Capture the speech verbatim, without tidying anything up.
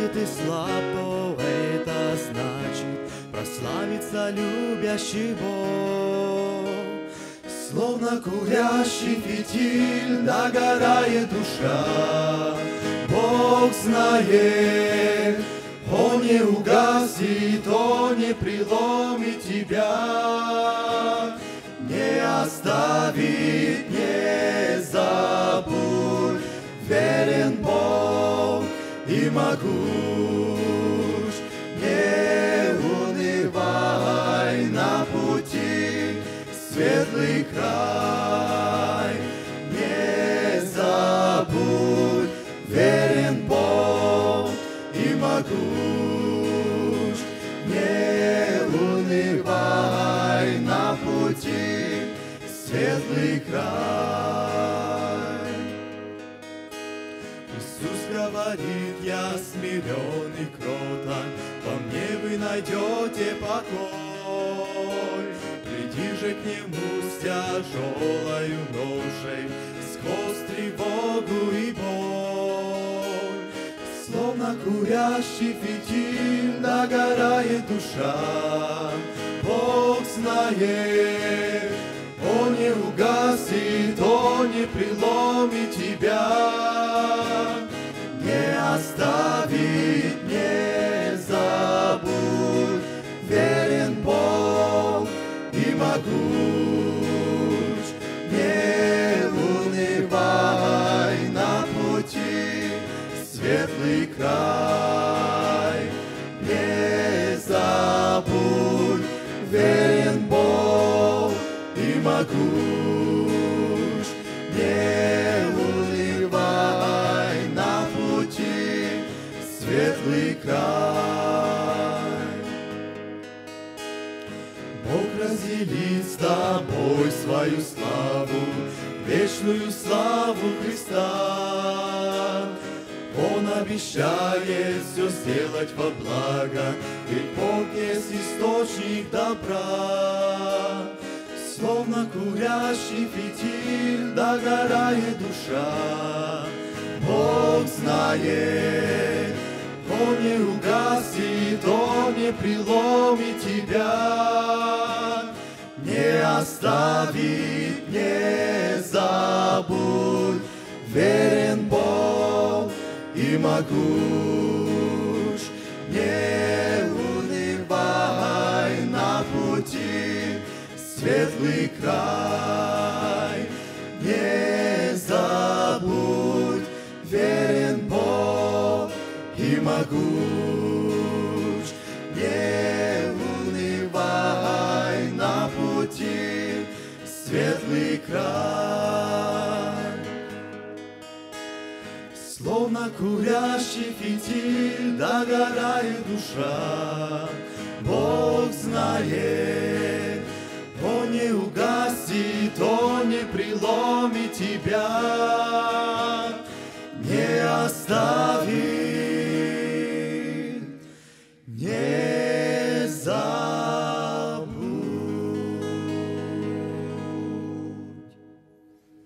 Если ты слаб, то это значит прославится любящий Бог. Словно курящий фитиль догорает душа. Бог знает, Он не угасит, Он не преломит тебя, не оставит, не забудь. Верен Бог и могуч, не унывай на пути, светлый край, не забудь. Верен Бог и могуч, не унывай на пути, светлый край. Иисус говорит: я смирен и кроток, во мне вы найдете покой. Приди же к Нему с тяжелою ношей, сквозь тревогу и боль. Словно курящий фитиль догорает душа. Бог знает, Он не угасит, Он не преломит тебя, не оставит, не забудь. Верен Бог и могуч, не унывай на пути, светлый край, не забудь. Верен Бог и могуч, не унывай на пути, светлый край. Бог разделит с тобой свою славу, вечную славу Христа. Он обещает все сделать во благо, ведь Бог есть источник добра. Словно курящий фитиль догорает душа. Бог знает, Он не угасит, Он не преломит тебя, не оставит, не забудь. Верен Бог и могуч, не унывай на пути, светлый край, не забудь. Верен Бог и могуч, не унывай на пути, светлый край. Словно курящий фитиль догорает душа. Бог знает, Он не угасит, Он не преломит тебя, не оставит.